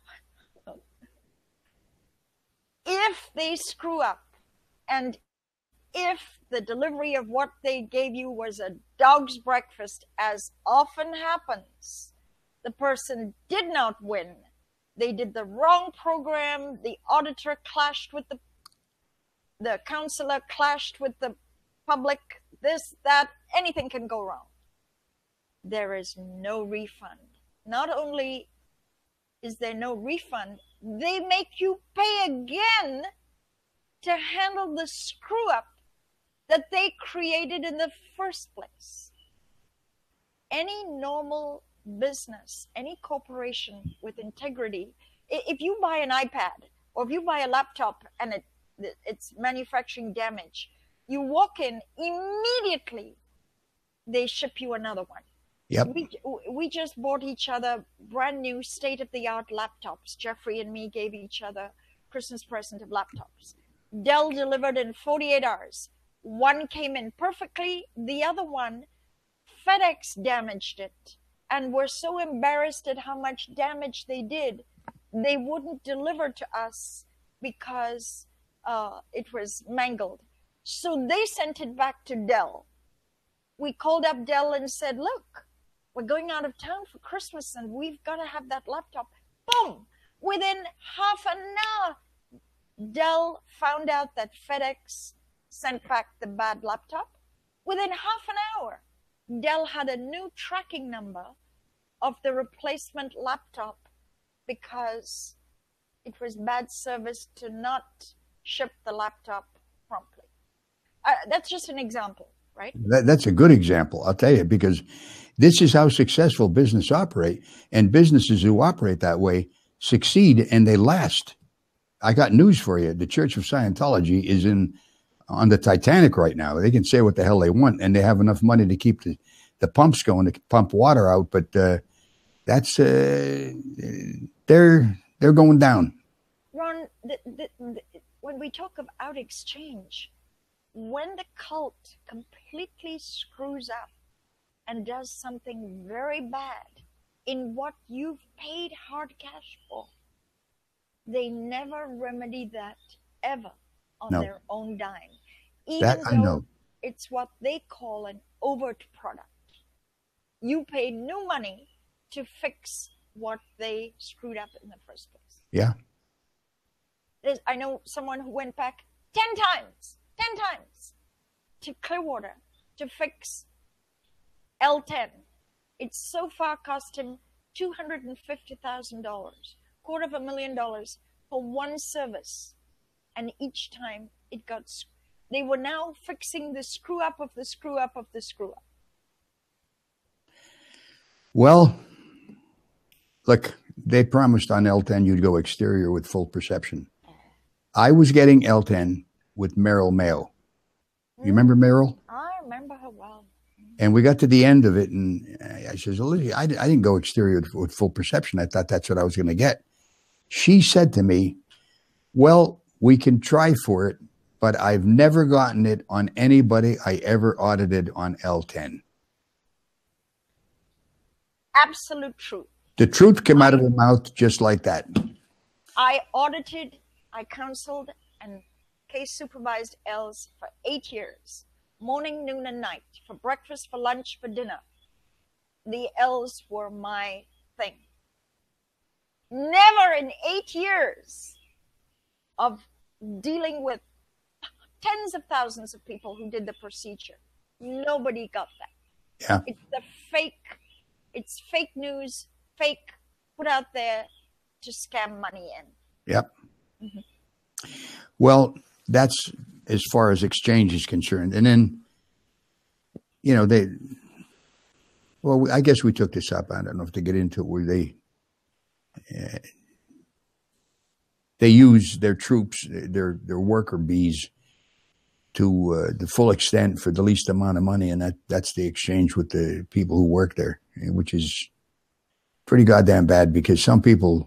if they screw up, and if the delivery of what they gave you was a dog's breakfast, as often happens, the person did not win. They did the wrong program. The auditor clashed with the, the counselor clashed with the public. This, that, anything can go wrong. There is no refund. Not only is there no refund, they make you pay again to handle the screw up that they created in the first place. Any normal business, any corporation with integrity, if you buy an iPad or if you buy a laptop and it, it's manufacturing damage, you walk in, immediately they ship you another one. Yep. We, we just bought each other brand new state-of-the-art laptops. Jeffrey and me gave each other Christmas present of laptops. Dell delivered in forty-eight hours. One came in perfectly. The other one, FedEx damaged it. And we're so embarrassed at how much damage they did. They wouldn't deliver to us because uh, it was mangled. So they sent it back to Dell. We called up Dell and said, look, we're going out of town for Christmas and we've got to have that laptop. Boom! Within half an hour, Dell found out that FedEx sent back the bad laptop. Within half an hour, Dell had a new tracking number of the replacement laptop because it was bad service to not ship the laptop promptly. Uh, that's just an example, right? That, that's a good example, I'll tell you, because this is how successful business operate, and businesses who operate that way succeed and they last. I got news for you. The Church of Scientology is in on the Titanic right now. They can say what the hell they want, and they have enough money to keep the, the pumps going, to pump water out. But uh, that's uh, they're they're going down. Ron, the, the, the, when we talk of out exchange, when the cult completely screws up and does something very bad in what you've paid hard cash for, they never remedy that ever on No. their own dime. Even That I though know. it's what they call an overt product. You paid new money to fix what they screwed up in the first place. Yeah. There's, I know someone who went back ten times, ten times to Clearwater to fix L ten. It so far cost him two hundred fifty thousand dollars, quarter of a million dollars for one service. And each time it got, they were now fixing the screw up of the screw up of the screw up. Well, look, they promised on L ten you'd go exterior with full perception. I was getting L ten with Merrill Mayo. You remember Merrill? I remember her well. And we got to the end of it, and I says, Olivia, I, I didn't go exterior with, with full perception. I thought that's what I was going to get. She said to me, well, we can try for it, but I've never gotten it on anybody I ever audited on L ten. Absolute truth. The truth came out of her mouth just like that. I audited, I counseled, and case supervised L's for eight years. Morning, noon, and night. For breakfast, for lunch, for dinner. The L's were my thing. Never in eight years of dealing with tens of thousands of people who did the procedure, nobody got that. Yeah. It's the fake, it's fake news, fake, put out there to scam money in. Yep. Mm-hmm. Well, that's as far as exchange is concerned. And then, you know, they, well, I guess we took this up. I don't know if to get into it, where they, uh, they use their troops, their, their worker bees to uh, the full extent for the least amount of money. And that, that's the exchange with the people who work there, which is pretty goddamn bad, because some people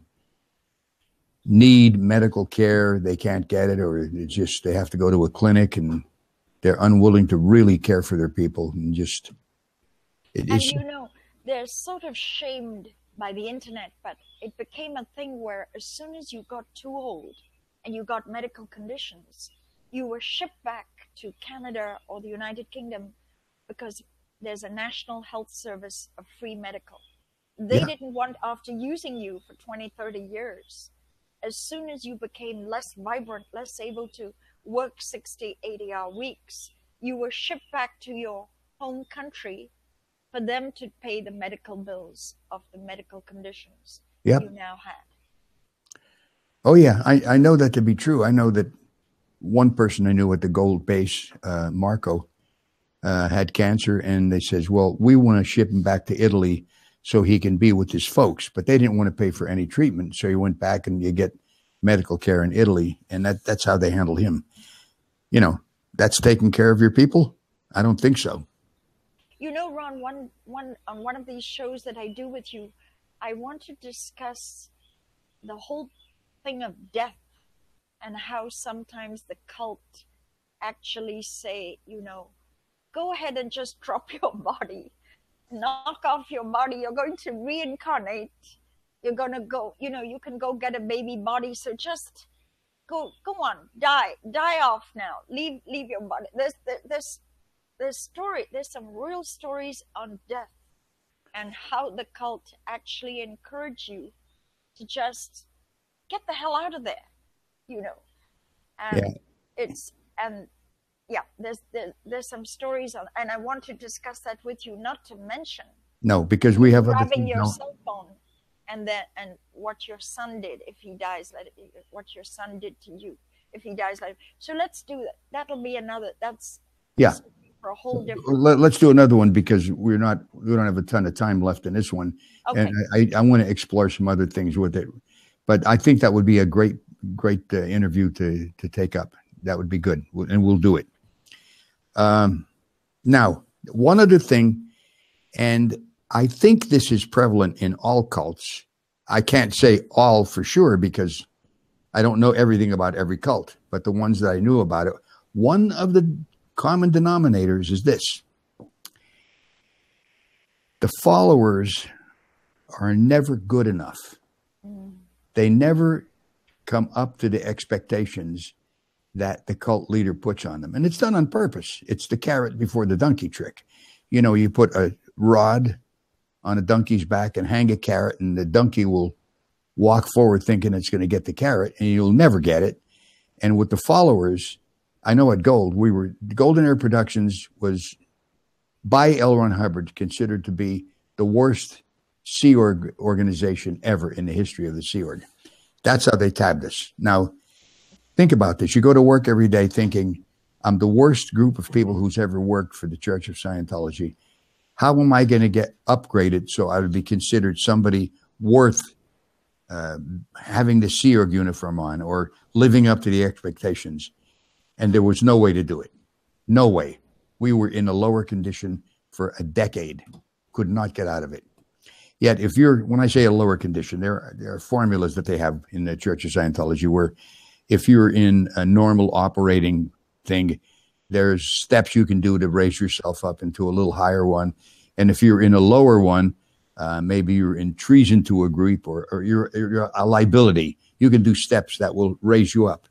need medical care, they can't get it, or it's just they have to go to a clinic and they're unwilling to really care for their people, and just it, and you know, they're sort of shamed by the internet, but it became a thing where as soon as you got too old and you got medical conditions, you were shipped back to Canada or the United Kingdom because there's a national health service of free medical. They yeah. didn't want, after using you for twenty, thirty years, as soon as you became less vibrant, less able to work sixty, eighty hour weeks, you were shipped back to your home country for them to pay the medical bills of the medical conditions yep. you now had. Oh, yeah. I, I know that to be true. I know that one person I knew at the Gold Base, uh, Marco, uh, had cancer, and they says, well, we want to ship him back to Italy so he can be with his folks. But they didn't want to pay for any treatment. So he went back and you get medical care in Italy. And that, that's how they handled him. You know, that's taking care of your people? I don't think so. You know, Ron, one, one, on one of these shows that I do with you, I want to discuss the whole thing of death and how sometimes the cult actually say, you know, go ahead and just drop your body. Knock off your body. You're going to reincarnate. You're going to go, you know, you can go get a baby body. So just go, go on, die, die off now. Leave, leave your body. There's, there's, there's story. There's some real stories on death and how the cult actually encourage you to just get the hell out of there, you know. And yeah. it's, and yeah, there's, there, there's some stories on, and I want to discuss that with you, not to mention. No, because we have other grabbing things your now. cell phone and then and what your son did if he dies, let it, what your son did to you if he dies. Let it, so let's do that. That'll be another. That's Yeah. For a whole different. Let, let's do another one because we're not. We don't have a ton of time left in this one, Okay. and I, I want to explore some other things with it. But I think that would be a great, great uh, interview to to take up. That would be good, and we'll do it. Um, now, one other thing, and I think this is prevalent in all cults. I can't say all for sure because I don't know everything about every cult, but the ones that I knew about it, one of the common denominators is this. The followers are never good enough. Mm. They never come up to the expectations that the cult leader puts on them. And it's done on purpose. It's the carrot before the donkey trick. You know, you put a rod on a donkey's back and hang a carrot, and the donkey will walk forward thinking it's going to get the carrot, and you'll never get it. And with the followers, I know at Gold, we were, Golden Air Productions was, by L. Ron Hubbard, considered to be the worst Sea Org organization ever in the history of the Sea Org. That's how they tabbed us. Now, think about this. You go to work every day thinking, I'm the worst group of people who's ever worked for the Church of Scientology. How am I going to get upgraded so I would be considered somebody worth uh, having the Sea Org uniform on or living up to the expectations? And there was no way to do it. No way. We were in a lower condition for a decade. Could not get out of it. Yet if you're, when I say a lower condition, there are, there are formulas that they have in the Church of Scientology where if you're in a normal operating thing, there's steps you can do to raise yourself up into a little higher one. And if you're in a lower one, uh, maybe you're in treason to a group or, or you're, you're a liability, you can do steps that will raise you up.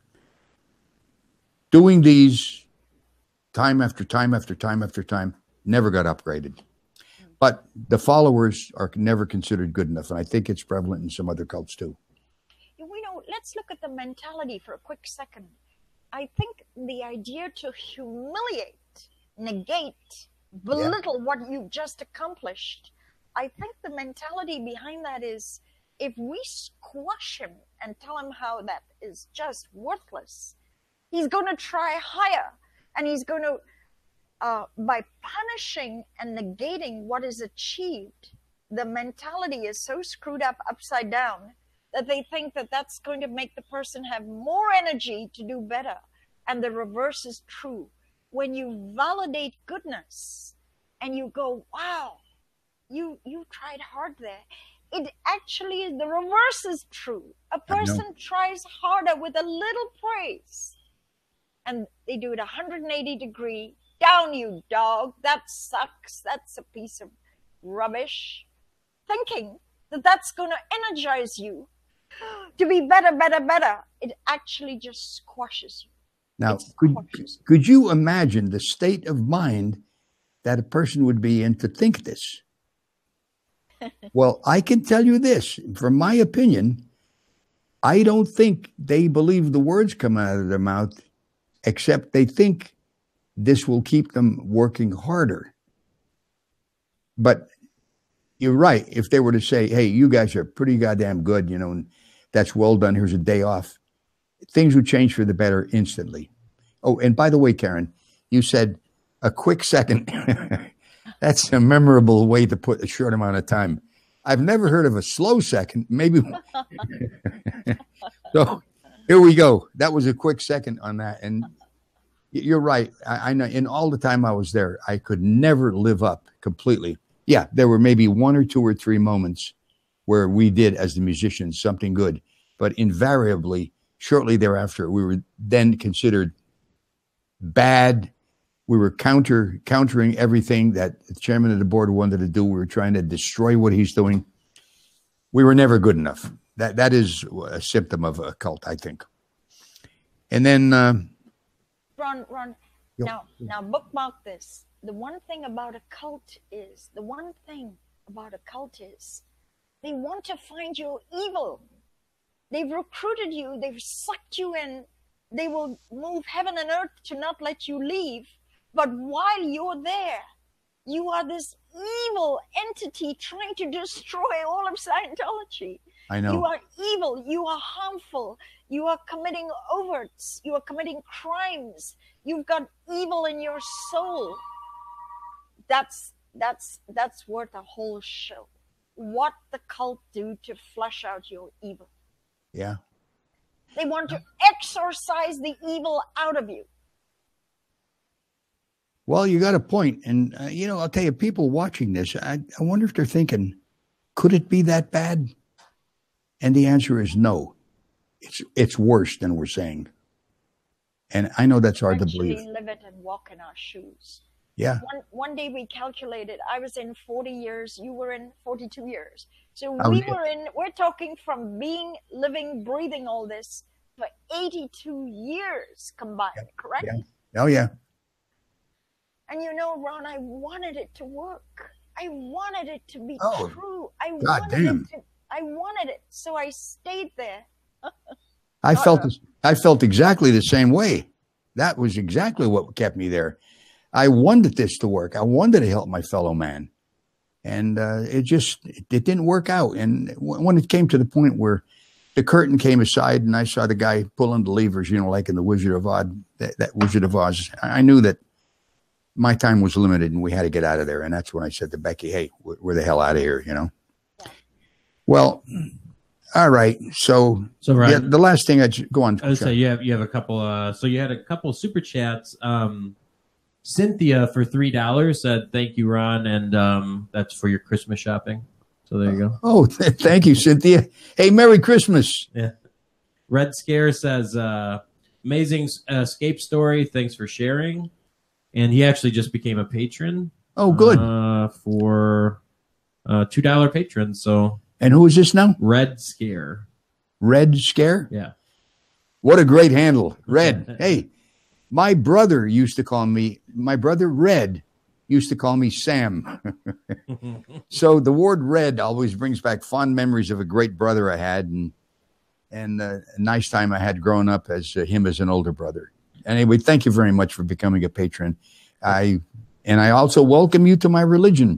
Doing these time after time after time after time, never got upgraded. But the followers are never considered good enough. And I think it's prevalent in some other cults too. You know, let's look at the mentality for a quick second. I think the idea to humiliate, negate, belittle yeah. what you've just accomplished, I think the mentality behind that is if we squash him and tell him how that is just worthless, he's going to try higher, and he's going to, uh, by punishing and negating what is achieved, the mentality is so screwed up upside down that they think that that's going to make the person have more energy to do better. And the reverse is true. When you validate goodness and you go, wow, you, you tried hard there. It actually is the reverse is true. A person tries harder with a little praise, and they do it one hundred eighty degree. Down, you dog. That sucks. That's a piece of rubbish. Thinking that that's going to energize you to be better, better, better. It actually just squashes you. Now, could, could you imagine the state of mind that a person would be in to think this? Well, I can tell you this. From my opinion, I don't think they believe the words come out of their mouth, except they think this will keep them working harder. But you're right. If they were to say, hey, you guys are pretty goddamn good, you know, and that's well done, here's a day off, things would change for the better instantly. Oh, and by the way, Karen, you said a quick second. That's a memorable way to put a short amount of time. I've never heard of a slow second. Maybe. So here we go. That was a quick second on that. And you're right. I, I know in all the time I was there, I could never live up completely. Yeah, there were maybe one or two or three moments where we did, as the musicians, something good. But invariably, shortly thereafter, we were then considered bad. We were counter countering everything that the chairman of the board wanted to do. We were trying to destroy what he's doing. We were never good enough. That that is a symptom of a cult, I think. And then, uh, Ron, Ron, yo, now, yo. now bookmark this. The one thing about a cult is the one thing about a cult is they want to find you evil. They've recruited you. They've sucked you in. They will move heaven and earth to not let you leave. But while you're there, You are this evil entity trying to destroy all of Scientology. I know. You are evil. You are harmful. You are committing overts. You are committing crimes. You've got evil in your soul. That's that's that's worth a whole show. What the cult do to flush out your evil? Yeah. They want to exorcise the evil out of you. Well, you got a point. And, uh, you know, I'll tell you, people watching this, I, I wonder if they're thinking, could it be that bad? And the answer is no. It's it's worse than we're saying. And I know that's hard to believe. Actually live it and walk in our shoes. Yeah. One, one day we calculated, I was in forty years, you were in forty-two years. So Oh, we yeah. were in, we're talking from being, living, breathing all this for eighty-two years combined, Yeah. correct? Yeah. Oh, yeah. And you know, Ron, I wanted it to work. I wanted it to be Oh, true. I God wanted damn. it to, I wanted it. So I stayed there. I Uh-oh. felt this, I felt exactly the same way. That was exactly what kept me there. I wanted this to work. I wanted to help my fellow man. And uh, it just, it, it didn't work out. And w- when it came to the point where the curtain came aside and I saw the guy pulling the levers, you know, like in the Wizard of Oz, that, that Wizard of Oz, I knew that my time was limited and we had to get out of there. And that's when I said to Becky, hey, we're, we're the hell out of here, you know? Yeah. Well, all right. So, So, Ryan, yeah, the last thing I just go on. I would say you have you have a couple. Uh, so you had a couple super chats. Um, Cynthia for three dollars said, "Thank you, Ron," and um, that's for your Christmas shopping. So there you go. Oh, th- thank you, Cynthia. Hey, Merry Christmas. Yeah. Red Scare says, uh, "Amazing uh, escape story. Thanks for sharing." And he actually just became a patron. Oh, good. Uh, for uh, two dollar patron. So And who is this now? Red Scare. Red Scare? Yeah. What a great handle. Red. Hey, my brother used to call me, my brother Red used to call me Sam. So the word red always brings back fond memories of a great brother I had and and uh, a nice time I had growing up as uh, him as an older brother. Anyway, thank you very much for becoming a patron. I and I also welcome you to my religion.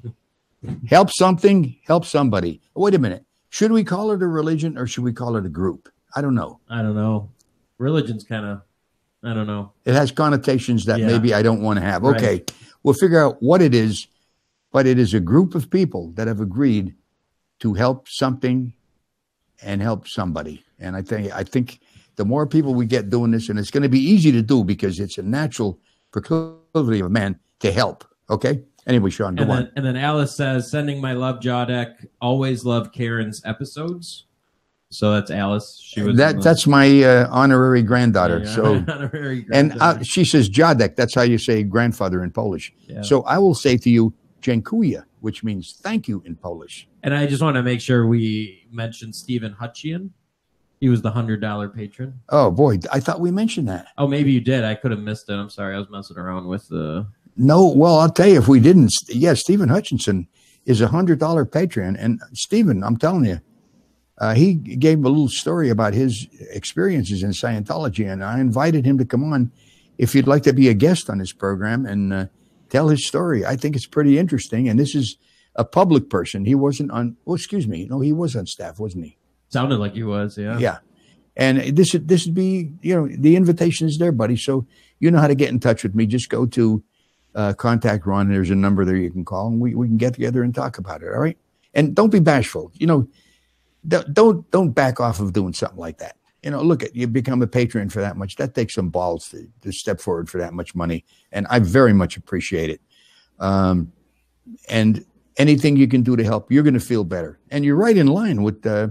Help something, help somebody. Wait a minute. Should we call it a religion or should we call it a group? I don't know. I don't know. Religion's kind of, I don't know. It has connotations that Yeah. maybe I don't want to have. Right. Okay, we'll figure out what it is, but it is a group of people that have agreed to help something and help somebody. And I think I think the more people we get doing this, and it's going to be easy to do because it's a natural proclivity of a man to help. Okay. Anyway, Sean, go And on. then, and then Alice says, "Sending my love, Jodek. Always love Karen's episodes." So that's Alice. She was That that's my uh, honorary granddaughter. Yeah, So. honorary And granddaughter. uh, she says Jadek. That's how you say grandfather in Polish. Yeah. So I will say to you, Dziękuję, which means thank you in Polish. And I just want to make sure we mentioned Stephen Hutchian. He was the hundred dollar patron. Oh boy, I thought we mentioned that. Oh, maybe you did. I could have missed it. I'm sorry. I was messing around with the. No, well, I'll tell you if we didn't. Yes, Stephen Hutchinson is a hundred dollar patron, and Stephen, I'm telling you, uh, he gave a little story about his experiences in Scientology, and I invited him to come on if you'd like to be a guest on this program and uh, tell his story. I think it's pretty interesting, and this is a public person. He wasn't on. Oh, excuse me. No, he was on staff, wasn't he? Sounded like he was. Yeah. Yeah. And this this would be, you know, the invitation is there, buddy. So you know how to get in touch with me. Just go to uh, contact Ron. There's a number there you can call, and we, we can get together and talk about it. All right. And don't be bashful. You know, don't don't, don't back off of doing something like that. You know, look at you become a patron for that much. That takes some balls to, to step forward for that much money, and I very much appreciate it. Um, and anything you can do to help, you're going to feel better. And you're right in line with uh,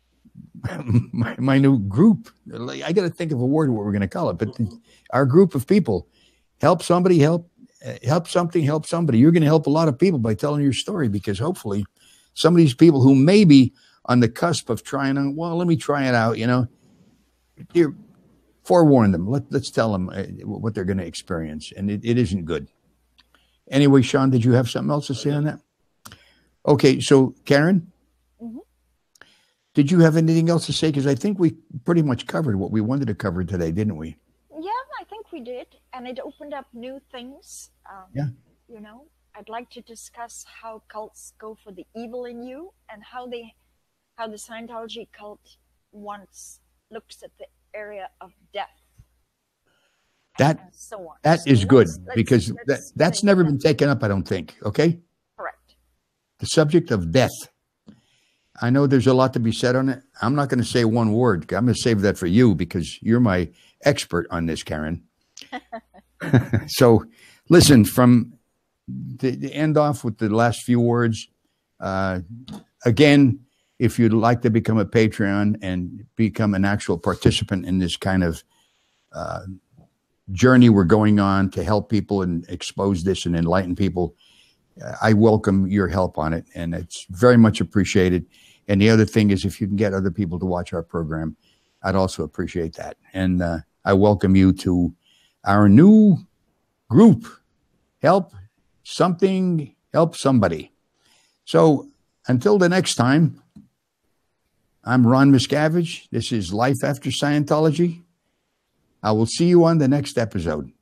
my, my new group. I got to think of a word what we're going to call it, but the, our group of people help somebody, help uh, help something, help somebody. You're going to help a lot of people by telling your story, because hopefully some of these people who may be on the cusp of trying to, well, let me try it out, you know, you're, forewarn them. Let, let's tell them uh, what they're going to experience, and it, it isn't good. Anyway, Sean, did you have something else to say on that? Okay, so Karen, Mhm. did you have anything else to say? Because I think we pretty much covered what we wanted to cover today, didn't we? Yeah, I think we did, and it opened up new things. Um, Yeah. You know, I'd like to discuss how cults go for the evil in you and how they, how the Scientology cult once looks at the area of death. That and so on. that So is good let's- let's- because let's that, that's think never about been taken up, I don't think. Okay, correct. the subject of death. I know there's a lot to be said on it. I'm not going to say one word. I'm going to save that for you because you're my expert on this, Karen. So, listen, from the, the end off with the last few words. Uh, again, if you'd like to become a Patreon and become an actual participant in this kind of uh, journey we're going on to help people and expose this and enlighten people, I welcome your help on it, and it's very much appreciated. And the other thing is, if you can get other people to watch our program, I'd also appreciate that. And uh, I welcome you to our new group, Help Something, Help Somebody. So until the next time, I'm Ron Miscavige. This is Life After Scientology. I will see you on the next episode.